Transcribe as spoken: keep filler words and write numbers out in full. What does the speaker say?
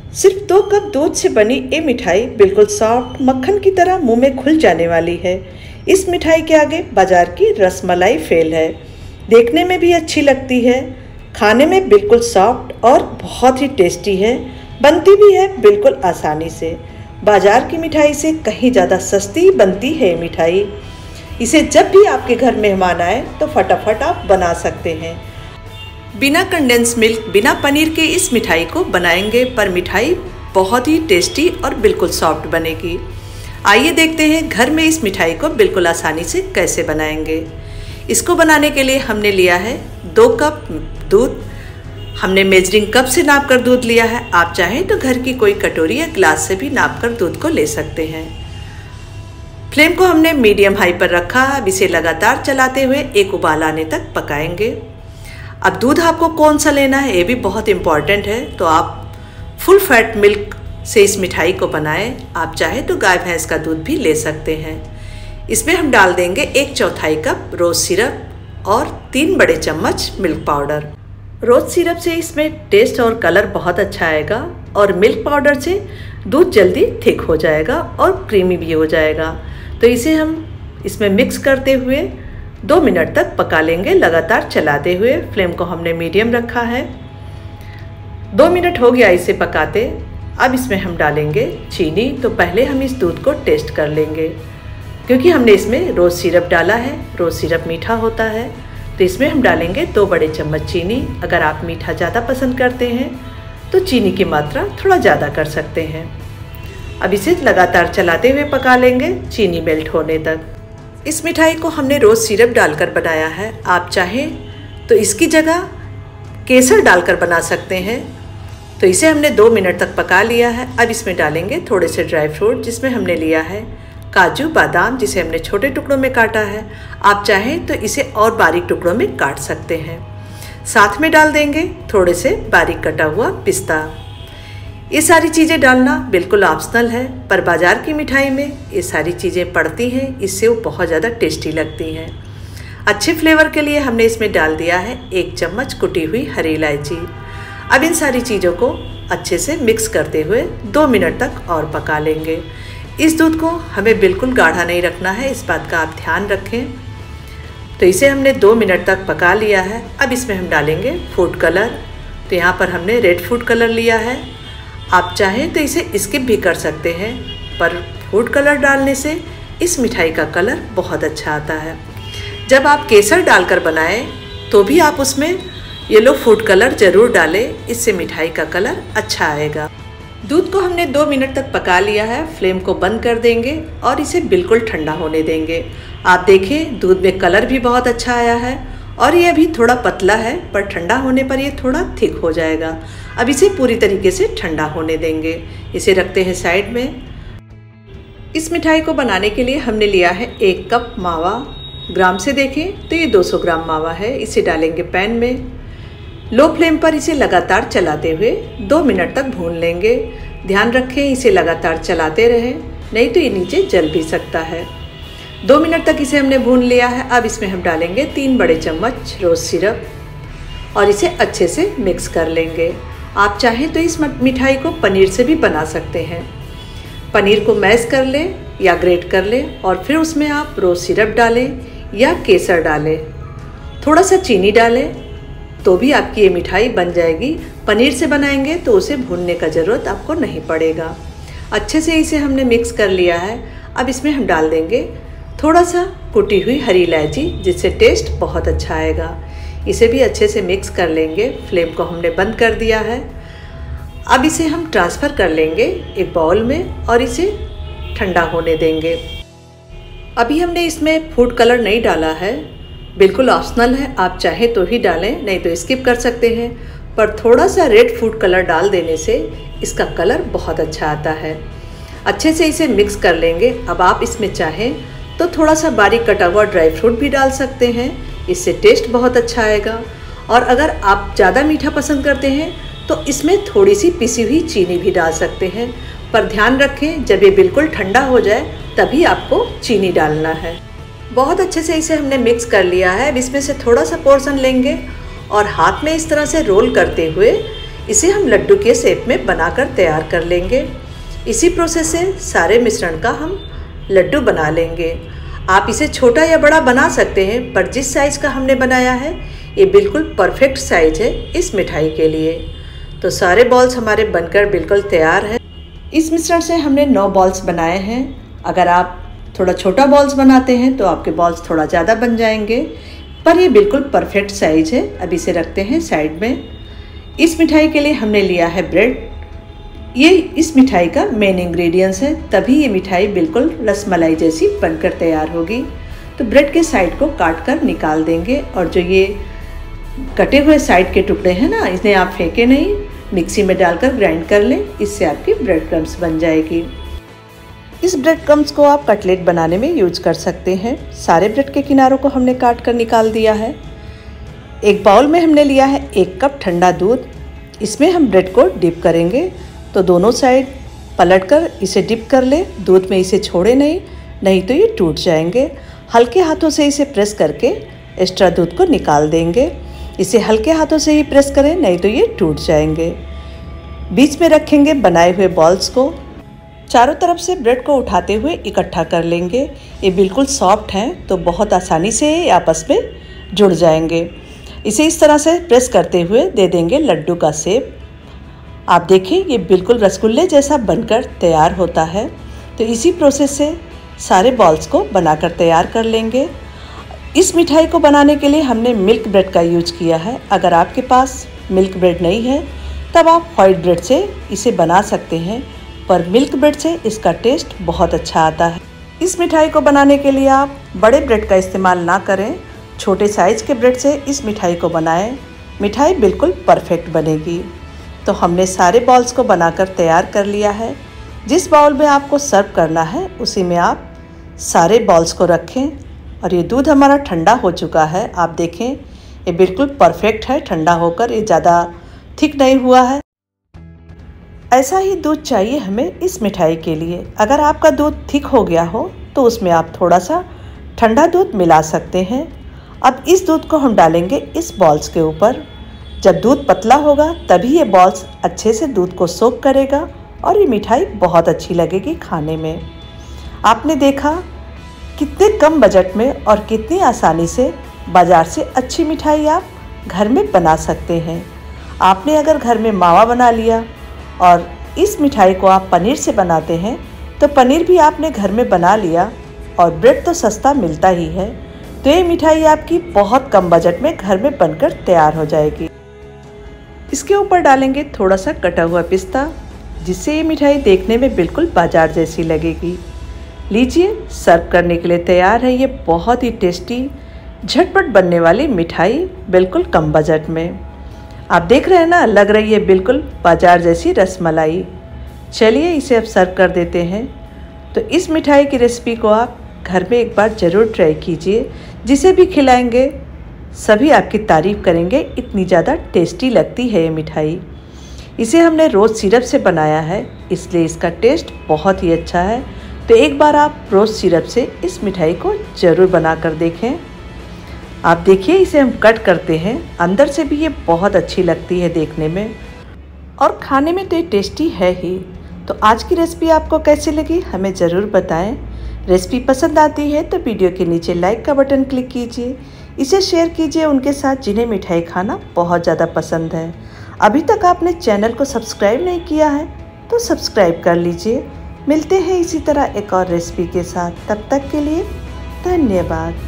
सिर्फ दो कप दूध से बनी ये मिठाई बिल्कुल सॉफ्ट मक्खन की तरह मुंह में घुल जाने वाली है। इस मिठाई के आगे बाजार की रसमलाई फेल है। देखने में भी अच्छी लगती है, खाने में बिल्कुल सॉफ्ट और बहुत ही टेस्टी है। बनती भी है बिल्कुल आसानी से। बाजार की मिठाई से कहीं ज़्यादा सस्ती बनती है मिठाई। इसे जब भी आपके घर मेहमान आए तो फटाफट आप बना सकते हैं। बिना कंडेंस मिल्क, बिना पनीर के इस मिठाई को बनाएंगे, पर मिठाई बहुत ही टेस्टी और बिल्कुल सॉफ्ट बनेगी। आइए देखते हैं घर में इस मिठाई को बिल्कुल आसानी से कैसे बनाएंगे। इसको बनाने के लिए हमने लिया है दो कप दूध। हमने मेजरिंग कप से नाप कर दूध लिया है। आप चाहें तो घर की कोई कटोरी या ग्लास से भी नाप कर दूध को ले सकते हैं। फ्लेम को हमने मीडियम हाई पर रखा। अब इसे लगातार चलाते हुए एक उबाल आने तक पकाएंगे। अब दूध आपको कौन सा लेना है ये भी बहुत इम्पॉर्टेंट है, तो आप फुल फैट मिल्क से इस मिठाई को बनाएं। आप चाहे तो गाय भैंस का दूध भी ले सकते हैं। इसमें हम डाल देंगे एक चौथाई कप रोज़ सिरप और तीन बड़े चम्मच मिल्क पाउडर। रोज़ सिरप से इसमें टेस्ट और कलर बहुत अच्छा आएगा और मिल्क पाउडर से दूध जल्दी थिक हो जाएगा और क्रीमी भी हो जाएगा। तो इसे हम इसमें मिक्स करते हुए दो मिनट तक पका लेंगे, लगातार चलाते हुए। फ्लेम को हमने मीडियम रखा है। दो मिनट हो गया इसे पकाते। अब इसमें हम डालेंगे चीनी। तो पहले हम इस दूध को टेस्ट कर लेंगे, क्योंकि हमने इसमें रोज़ सिरप डाला है। रोज़ सिरप मीठा होता है, तो इसमें हम डालेंगे दो बड़े चम्मच चीनी। अगर आप मीठा ज़्यादा पसंद करते हैं तो चीनी की मात्रा थोड़ा ज़्यादा कर सकते हैं। अब इसे लगातार चलाते हुए पका लेंगे चीनी मेल्ट होने तक। इस मिठाई को हमने रोज़ सिरप डालकर बनाया है। आप चाहें तो इसकी जगह केसर डालकर बना सकते हैं। तो इसे हमने दो मिनट तक पका लिया है। अब इसमें डालेंगे थोड़े से ड्राई फ्रूट, जिसमें हमने लिया है काजू बादाम, जिसे हमने छोटे टुकड़ों में काटा है। आप चाहें तो इसे और बारीक टुकड़ों में काट सकते हैं। साथ में डाल देंगे थोड़े से बारीक कटा हुआ पिस्ता। ये सारी चीज़ें डालना बिल्कुल ऑप्शनल है, पर बाज़ार की मिठाई में ये सारी चीज़ें पड़ती हैं, इससे वो बहुत ज़्यादा टेस्टी लगती हैं। अच्छे फ्लेवर के लिए हमने इसमें डाल दिया है एक चम्मच कुटी हुई हरी इलायची। अब इन सारी चीज़ों को अच्छे से मिक्स करते हुए दो मिनट तक और पका लेंगे। इस दूध को हमें बिल्कुल गाढ़ा नहीं रखना है, इस बात का आप ध्यान रखें। तो इसे हमने दो मिनट तक पका लिया है। अब इसमें हम डालेंगे फूड कलर। तो यहाँ पर हमने रेड फूड कलर लिया है। आप चाहें तो इसे स्किप भी कर सकते हैं, पर फूड कलर डालने से इस मिठाई का कलर बहुत अच्छा आता है। जब आप केसर डालकर बनाएं तो भी आप उसमें येलो फूड कलर ज़रूर डालें, इससे मिठाई का कलर अच्छा आएगा। दूध को हमने दो मिनट तक पका लिया है। फ्लेम को बंद कर देंगे और इसे बिल्कुल ठंडा होने देंगे। आप देखें दूध में कलर भी बहुत अच्छा आया है और ये अभी थोड़ा पतला है, पर ठंडा होने पर ये थोड़ा थिक हो जाएगा। अब इसे पूरी तरीके से ठंडा होने देंगे। इसे रखते हैं साइड में। इस मिठाई को बनाने के लिए हमने लिया है एक कप मावा। ग्राम से देखें तो ये दो सौ ग्राम मावा है। इसे डालेंगे पैन में। लो फ्लेम पर इसे लगातार चलाते हुए दो मिनट तक भून लेंगे। ध्यान रखें इसे लगातार चलाते रहें, नहीं तो ये नीचे जल भी सकता है। दो मिनट तक इसे हमने भून लिया है। अब इसमें हम डालेंगे तीन बड़े चम्मच रोज़ सिरप और इसे अच्छे से मिक्स कर लेंगे। आप चाहें तो इस मिठाई को पनीर से भी बना सकते हैं। पनीर को मैश कर लें या ग्रेट कर लें और फिर उसमें आप रोज़ सिरप डालें या केसर डालें, थोड़ा सा चीनी डालें, तो भी आपकी ये मिठाई बन जाएगी। पनीर से बनाएंगे तो उसे भूनने का ज़रूरत आपको नहीं पड़ेगा। अच्छे से इसे हमने मिक्स कर लिया है। अब इसमें हम डाल देंगे थोड़ा सा कुटी हुई हरी इलायची, जिससे टेस्ट बहुत अच्छा आएगा। इसे भी अच्छे से मिक्स कर लेंगे। फ्लेम को हमने बंद कर दिया है। अब इसे हम ट्रांसफ़र कर लेंगे एक बाउल में और इसे ठंडा होने देंगे। अभी हमने इसमें फूड कलर नहीं डाला है, बिल्कुल ऑप्शनल है। आप चाहें तो ही डालें, नहीं तो स्किप कर सकते हैं। पर थोड़ा सा रेड फूड कलर डाल देने से इसका कलर बहुत अच्छा आता है। अच्छे से इसे मिक्स कर लेंगे। अब आप इसमें चाहें तो थोड़ा सा बारीक कटा हुआ ड्राई फ्रूट भी डाल सकते हैं, इससे टेस्ट बहुत अच्छा आएगा। और अगर आप ज़्यादा मीठा पसंद करते हैं तो इसमें थोड़ी सी पिसी हुई चीनी भी डाल सकते हैं, पर ध्यान रखें जब ये बिल्कुल ठंडा हो जाए तभी आपको चीनी डालना है। बहुत अच्छे से इसे हमने मिक्स कर लिया है। अब इसमें से थोड़ा सा पोर्शन लेंगे और हाथ में इस तरह से रोल करते हुए इसे हम लड्डू के शेप में बनाकर तैयार कर लेंगे। इसी प्रोसेस से सारे मिश्रण का हम लड्डू बना लेंगे। आप इसे छोटा या बड़ा बना सकते हैं, पर जिस साइज़ का हमने बनाया है ये बिल्कुल परफेक्ट साइज है इस मिठाई के लिए। तो सारे बॉल्स हमारे बनकर बिल्कुल तैयार हैं। इस मिश्रण से हमने नौ बॉल्स बनाए हैं। अगर आप थोड़ा छोटा बॉल्स बनाते हैं तो आपके बॉल्स थोड़ा ज़्यादा बन जाएंगे, पर ये बिल्कुल परफेक्ट साइज है। अब इसे रखते हैं साइड में। इस मिठाई के लिए हमने लिया है ब्रेड। ये इस मिठाई का मेन इंग्रेडिएंट्स है, तभी ये मिठाई बिल्कुल रसमलाई जैसी बनकर तैयार होगी। तो ब्रेड के साइड को काट कर निकाल देंगे, और जो ये कटे हुए साइड के टुकड़े हैं ना, इन्हें आप फेंके नहीं, मिक्सी में डालकर ग्राइंड कर लें। इससे आपकी ब्रेड क्रम्स बन जाएगी। इस ब्रेड क्रम्स को आप कटलेट बनाने में यूज कर सकते हैं। सारे ब्रेड के किनारों को हमने काट कर निकाल दिया है। एक बाउल में हमने लिया है एक कप ठंडा दूध। इसमें हम ब्रेड को डिप करेंगे, तो दोनों साइड पलटकर इसे डिप कर ले। दूध में इसे छोड़े नहीं, नहीं तो ये टूट जाएंगे। हल्के हाथों से इसे प्रेस करके एक्स्ट्रा दूध को निकाल देंगे। इसे हल्के हाथों से ही प्रेस करें, नहीं तो ये टूट जाएंगे। बीच में रखेंगे बनाए हुए बॉल्स को। चारों तरफ से ब्रेड को उठाते हुए इकट्ठा कर लेंगे। ये बिल्कुल सॉफ्ट हैं, तो बहुत आसानी से ये आपस में जुड़ जाएंगे। इसे इस तरह से प्रेस करते हुए दे देंगे लड्डू का शेप। आप देखिए ये बिल्कुल रसगुल्ले जैसा बनकर तैयार होता है। तो इसी प्रोसेस से सारे बॉल्स को बनाकर तैयार कर लेंगे। इस मिठाई को बनाने के लिए हमने मिल्क ब्रेड का यूज किया है। अगर आपके पास मिल्क ब्रेड नहीं है तब आप व्हाइट ब्रेड से इसे बना सकते हैं, पर मिल्क ब्रेड से इसका टेस्ट बहुत अच्छा आता है। इस मिठाई को बनाने के लिए आप बड़े ब्रेड का इस्तेमाल ना करें, छोटे साइज़ के ब्रेड से इस मिठाई को बनाएं। मिठाई बिल्कुल परफेक्ट बनेगी। तो हमने सारे बॉल्स को बनाकर तैयार कर लिया है। जिस बाउल में आपको सर्व करना है उसी में आप सारे बॉल्स को रखें। और ये दूध हमारा ठंडा हो चुका है। आप देखें ये बिल्कुल परफेक्ट है ठंडा होकर, ये ज़्यादा थिक नहीं हुआ है। ऐसा ही दूध चाहिए हमें इस मिठाई के लिए। अगर आपका दूध थिक हो गया हो तो उसमें आप थोड़ा सा ठंडा दूध मिला सकते हैं। अब इस दूध को हम डालेंगे इस बॉल्स के ऊपर। जब दूध पतला होगा तभी ये बॉल्स अच्छे से दूध को सोक करेगा और ये मिठाई बहुत अच्छी लगेगी खाने में। आपने देखा कितने कम बजट में और कितनी आसानी से बाज़ार से अच्छी मिठाई आप घर में बना सकते हैं। आपने अगर घर में मावा बना लिया और इस मिठाई को आप पनीर से बनाते हैं तो पनीर भी आपने घर में बना लिया, और ब्रेड तो सस्ता मिलता ही है। तो ये मिठाई आपकी बहुत कम बजट में घर में बनकर तैयार हो जाएगी। इसके ऊपर डालेंगे थोड़ा सा कटा हुआ पिस्ता, जिससे ये मिठाई देखने में बिल्कुल बाजार जैसी लगेगी। लीजिए, सर्व करने के लिए तैयार है ये बहुत ही टेस्टी झटपट बनने वाली मिठाई बिल्कुल कम बजट में। आप देख रहे हैं ना, लग रही है बिल्कुल बाजार जैसी रसमलाई। चलिए इसे अब सर्व कर देते हैं। तो इस मिठाई की रेसिपी को आप घर में एक बार ज़रूर ट्राई कीजिए। जिसे भी खिलाएंगे सभी आपकी तारीफ़ करेंगे, इतनी ज़्यादा टेस्टी लगती है ये मिठाई। इसे हमने रोज़ सिरप से बनाया है, इसलिए इसका टेस्ट बहुत ही अच्छा है। तो एक बार आप रोज़ सिरप से इस मिठाई को ज़रूर बना कर देखें। आप देखिए इसे हम कट करते हैं, अंदर से भी ये बहुत अच्छी लगती है देखने में, और खाने में तो ये टेस्टी है ही। तो आज की रेसिपी आपको कैसी लगी हमें ज़रूर बताएं। रेसिपी पसंद आती है तो वीडियो के नीचे लाइक का बटन क्लिक कीजिए। इसे शेयर कीजिए उनके साथ जिन्हें मिठाई खाना बहुत ज़्यादा पसंद है। अभी तक आपने चैनल को सब्सक्राइब नहीं किया है तो सब्सक्राइब कर लीजिए। मिलते हैं इसी तरह एक और रेसिपी के साथ, तब तक के लिए धन्यवाद।